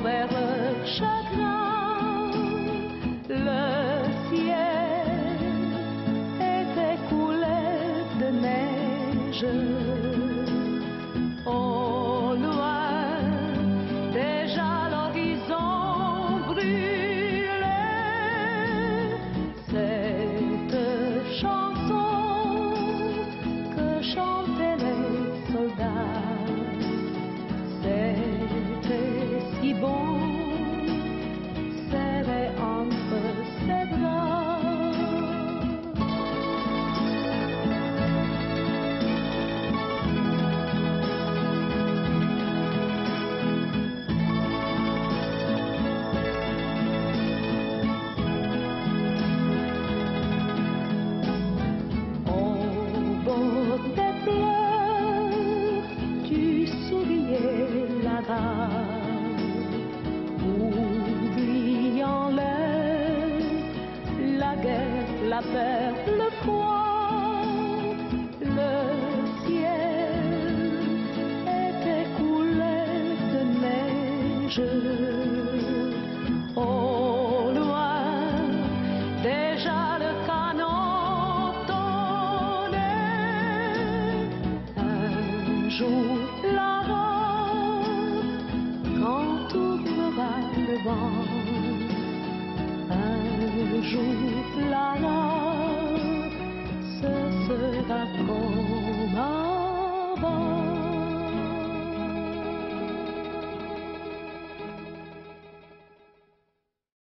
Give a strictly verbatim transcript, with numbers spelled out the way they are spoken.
vers le chagrin. Le ciel était couleur de neige. Au loin, déjà l'horizon brûlait. Cette chanson que chantaient les soldats, c'était si beau, serré entre ses bras. Des fleurs, tu souriais là-bas, oubliant l'heure, la guerre, la peur, le froid. Le ciel était couleur de neige. Au loin, déjà le canon. Un jour là-bas, quand ouvrira le vent, un jour là-bas, ce sera comme